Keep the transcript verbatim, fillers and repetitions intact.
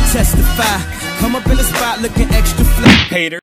testify. Come up in the spot looking extra fly. Hater.